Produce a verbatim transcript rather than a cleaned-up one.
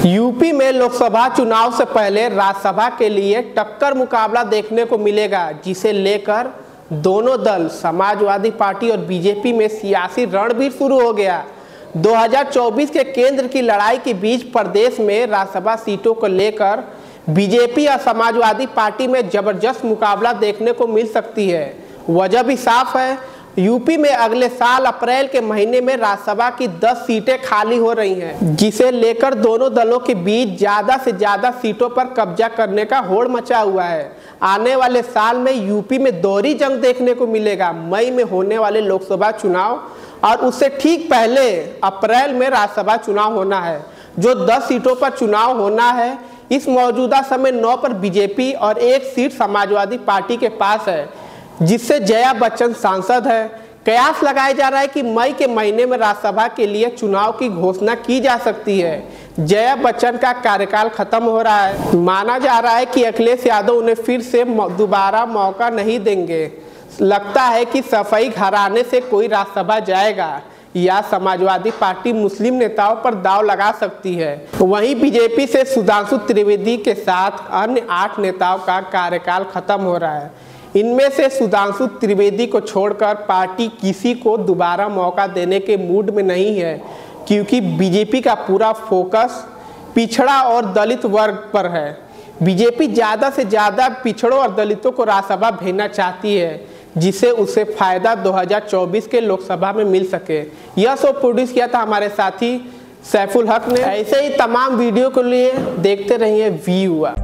UP में लोकसभा चुनाव से पहले राज्यसभा के लिए टक्कर मुकाबला देखने को मिलेगा, जिसे लेकर दोनों दल समाजवादी पार्टी और बीजेपी में सियासी रणभेद शुरू हो गया। दो हज़ार चौबीस के केंद्र की लड़ाई के बीच प्रदेश में राज्यसभा सीटों को लेकर बीजेपी और समाजवादी पार्टी में जबरदस्त मुकाबला देखने को मिल सकती है। वजह भी साफ है, यूपी में अगले साल अप्रैल के महीने में राज्यसभा की दस सीटें खाली हो रही हैं, जिसे लेकर दोनों दलों के बीच ज्यादा से ज्यादा सीटों पर कब्जा करने का होड़ मचा हुआ है। आने वाले साल में यूपी में दोहरी जंग देखने को मिलेगा। मई में होने वाले लोकसभा चुनाव और उससे ठीक पहले अप्रैल में राज्यसभा चुनाव होना है। जो दस सीटों पर चुनाव होना है, इस मौजूदा समय नौ पर बीजेपी और एक सीट समाजवादी पार्टी के पास है, जिससे जया बच्चन सांसद है। कयास लगाया जा रहा है कि मई के महीने में राज्यसभा के लिए चुनाव की घोषणा की जा सकती है। जया बच्चन का कार्यकाल खत्म हो रहा है। माना जा रहा है कि अखिलेश यादव उन्हें फिर से दोबारा मौका नहीं देंगे। लगता है कि सफाई घराने से कोई राज्यसभा जाएगा या समाजवादी पार्टी मुस्लिम नेताओं पर दाव लगा सकती है। वहीं बीजेपी से सुधांशु त्रिवेदी के साथ अन्य आठ नेताओं का कार्यकाल खत्म हो रहा है। इनमें से सुधांशु त्रिवेदी को छोड़कर पार्टी किसी को दोबारा मौका देने के मूड में नहीं है, क्योंकि बीजेपी का पूरा फोकस पिछड़ा और दलित वर्ग पर है। बीजेपी ज़्यादा से ज़्यादा पिछड़ों और दलितों को राज्यसभा भेजना चाहती है, जिसे उसे फायदा दो हज़ार चौबीस के लोकसभा में मिल सके। यह शो प्रोड्यूस किया था हमारे साथी सैफुल हक ने। ऐसे ही तमाम वीडियो के लिए देखते रहिए वी हुआ।